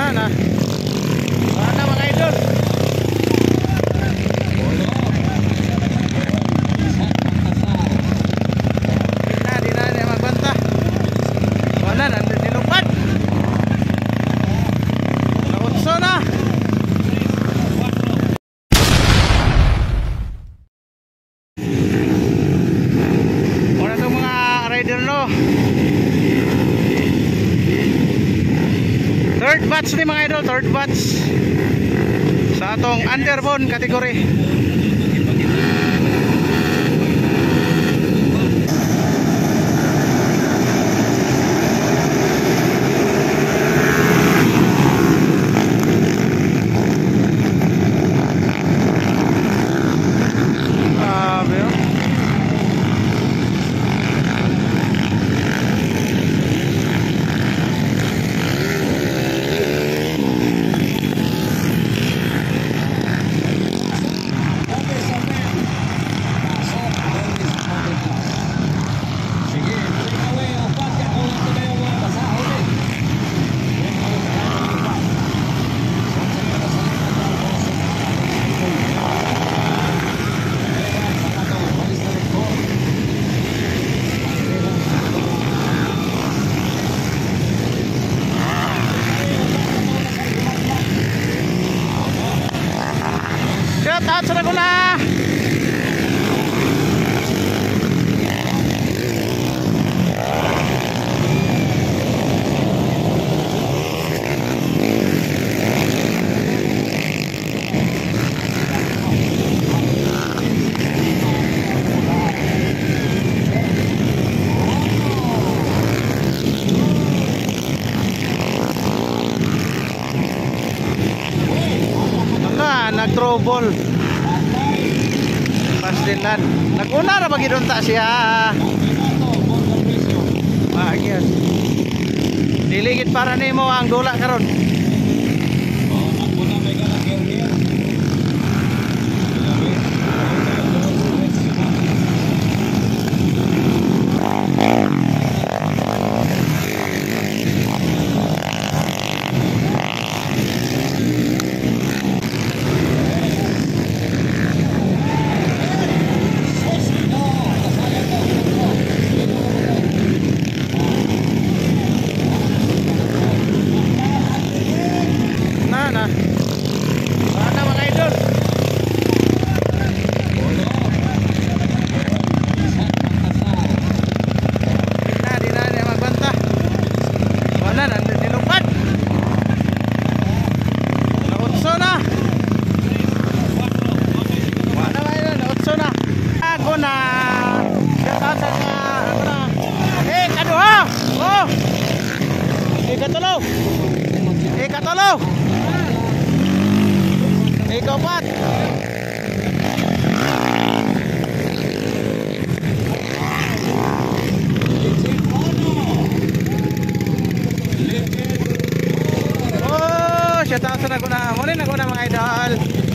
Na. Wala mga idol. Di na magbanta. Wala, nandun dinupad. Nautso na. Wala itong mga rider no. Third batch ni mga idol, third batch sa atong underbone category. Shout out sa Laguna. Nag-trouble pasdilan. Nag-una na magidunta siya. Ayun. Diligid para nimo ang dula karon. Sana mga idol. Di na magbanta. Wala, nandun dinupad. Nautso na. Wala mga idol, nautso na. Ako na. Katasan na. Ako na. Kaduha. Oh. Ikatulo. Ikatulo. Ikapat. Oh, shout out sa Laguna. Muli na mga idol.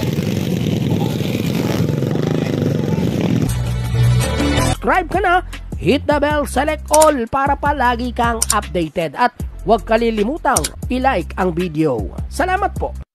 Subscribe ka na, hit the bell, select all para palagi kang updated at huwag kalilimutang i-like ang video. Salamat po.